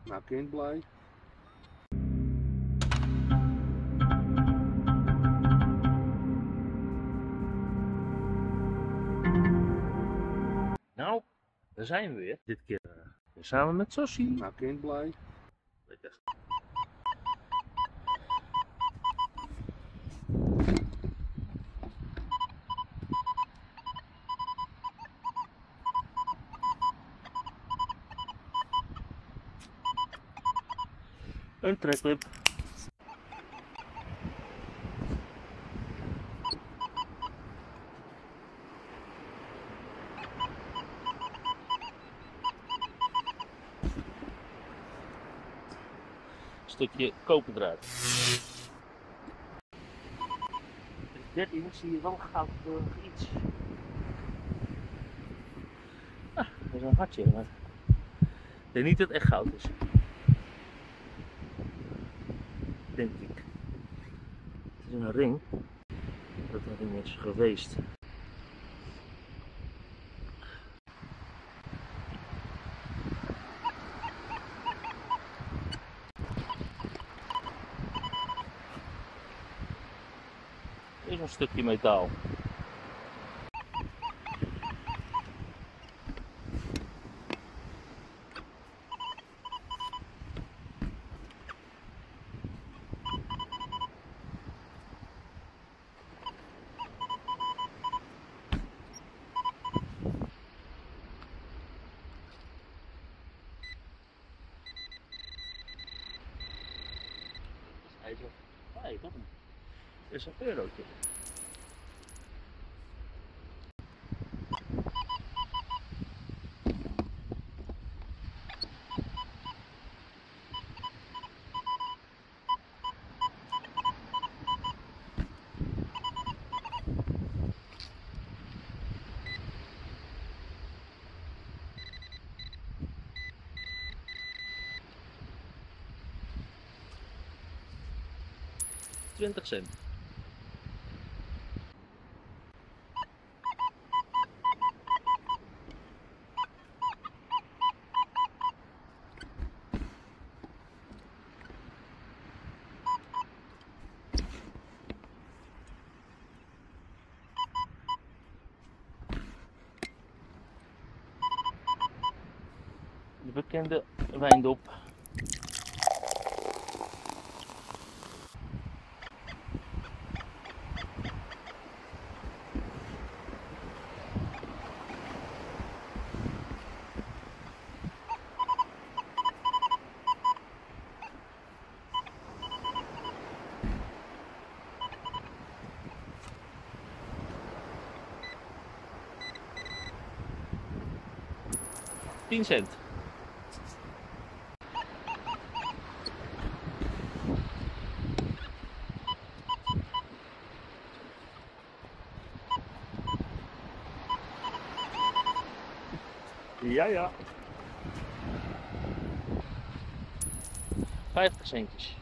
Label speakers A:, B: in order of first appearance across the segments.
A: Nou, kind blij.
B: Nou, daar zijn we weer. Dit keer weer samen met Sossie.
A: Nou, kind blij.
B: Lekker. Een treklip. Stukje koperdraad. 13 zie je wel goud iets. Ah, dat is een hartje, maar ik denk niet dat het echt goud is. Denk ik. Het is een ring. Dat een ring is geweest. Dit is een stukje metaal. Nee, dat is een eurotje. $20. De bekende wijndop. $10. Ja. 50 centjes.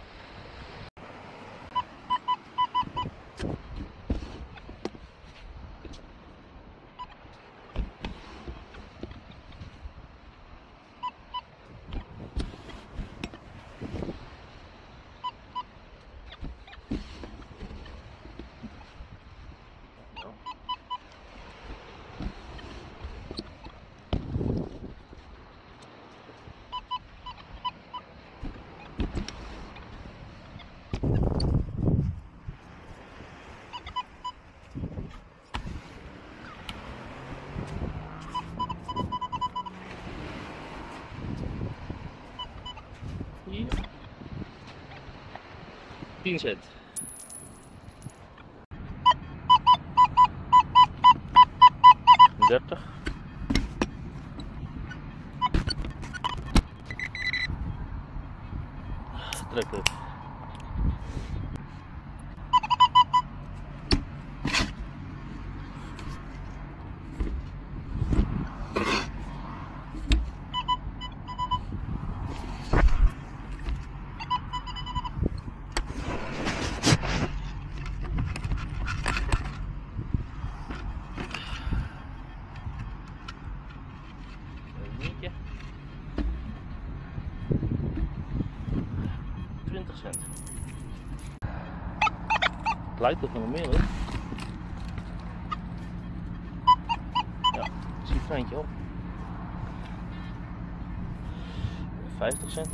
B: Hier. 10 cent. $30. Trekken. Een cent. Het lijkt toch nog meer hoor. Ja, ik zie het treintje op. 50 cent.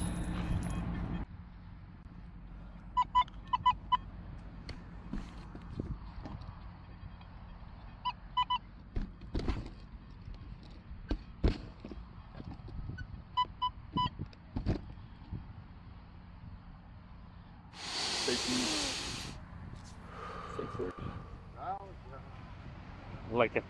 B: Lekker.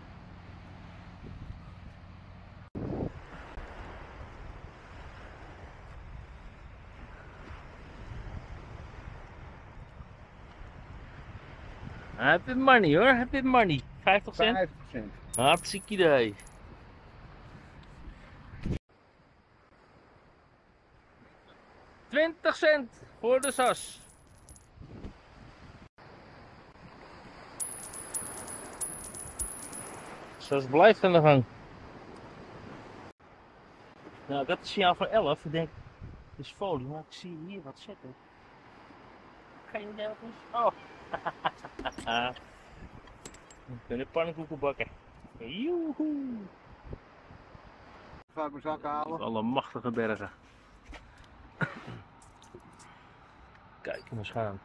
B: Happy money hoor, happy money. 50 cent?
A: 50 cent.
B: Hartstikke idee. $20 voor de sas. Sas blijft aan de gang. Nou, ik had het signaal voor 11. Ik denk, het is folie, maar ik zie hier wat zitten. Geen idee wat het is. Oh. We kunnen pannenkoeken bakken. Joehoe.
A: Ga ik mijn zak halen?
B: Alle machtige bergen. Kijk eens gaan.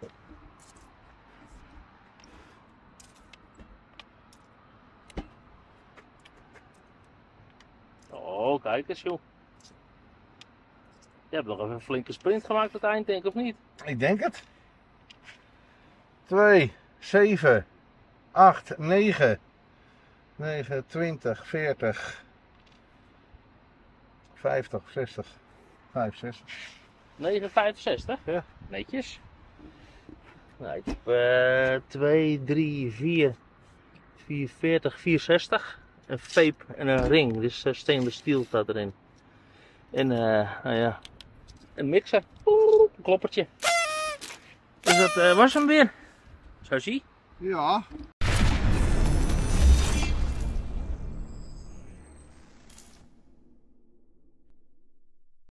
B: Oh, kijk eens joh. Je hebt nog even een flinke sprint gemaakt tot het eind, denk ik, of niet?
A: Ik denk het. 2, 7, 8, 9, 9, 20, 40, 50, 60, 65.
B: 9,65?
A: Ja.
B: Netjes. Nou, ik heb 2, 3, 4, 40, 460. Een vape en een ring, dus stainless steel staat erin. En nou ja, een mixer, een kloppertje. Dus dat was hem weer. Zo zie.
A: Ja.